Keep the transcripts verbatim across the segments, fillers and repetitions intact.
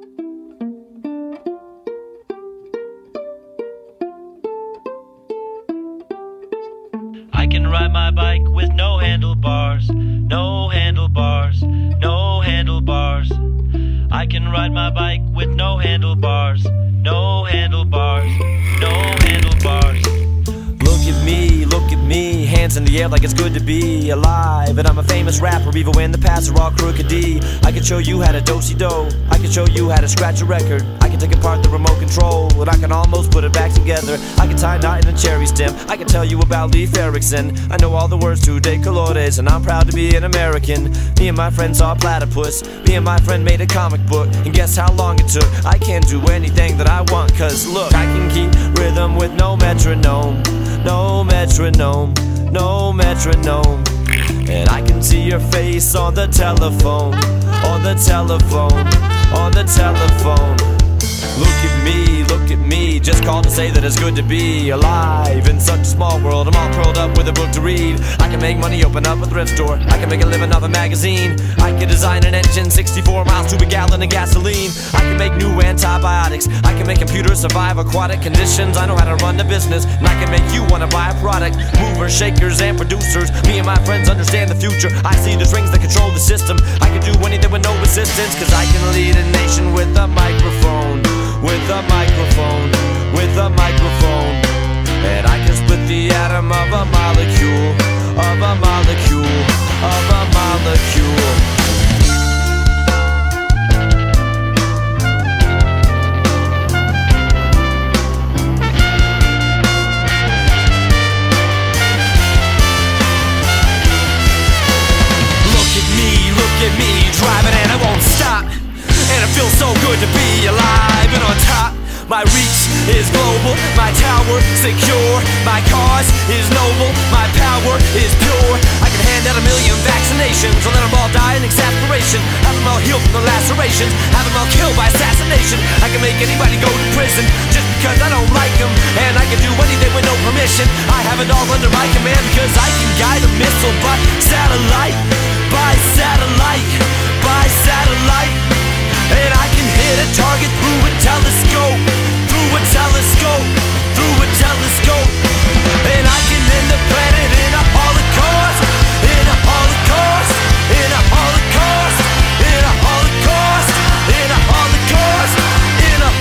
I can ride my bike with no handlebars, no handlebars, no handlebars. I can ride my bike with no handlebars, no handlebars, no handlebars. Look at me, look at me, hands in the air like it's good to be alive. And I'm a famous rapper even when the paths are all crooked D. I can show you how to do-si-do, I can show you how to scratch a record. I can take apart the remote control, and I can almost put it back together. I can tie a knot in a cherry stem, I can tell you about Leif Erikson. I know all the words to De Colores, and I'm proud to be an American. Me and my friend saw a platypus, me and my friend made a comic book, and guess how long it took? I can do anything that I want, cause look, I can keep rhythm with no metronome, no metronome, no metronome. And I can see your face on the telephone, on the telephone, on the telephone. Look at me, look at me, just called to say that it's good to be alive in such a small world. I'm all curled up with a book to read. I can make money, open up a thrift store, I can make a living off a magazine. I can design an engine, sixty-four miles to a gallon of gasoline. I can make new antibiotics, I can make computers survive aquatic conditions. I know how to run the business, and I can make you wanna buy a product. Movers, shakers, and producers, me and my friends understand the future. I see the strings that control the system, I can do anything with no resistance. Cause I can lead a nation with a microphone, with a microphone, with a microphone. And I can split the atom of a molecule, of a molecule, of a molecule. Look at me, look at me, driving and I won't stop. And it feels so good to be alive and on top. My reach is global, my tower secure, my cause is noble, my power is pure. I can hand out a million vaccinations and let them all die in exasperation. Have them all heal from the lacerations, have them all killed by assassination. I can make anybody go to prison just because I don't like them, and I can do anything with no permission. I have it all under my command because I can guide a missile by satellite, by satellite, by satellite. And I can hit a target through a telescope, through a telescope, through a telescope. And I can end the planet in a holocaust, in a holocaust, in a holocaust, in a holocaust, in a holocaust, in a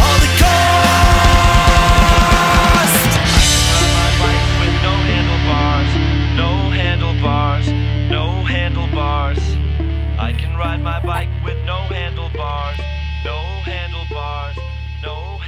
holocaust. I can ride my bike with no handlebars, no handlebars, no handlebars. I can ride my bike with no handlebars, no handlebars, no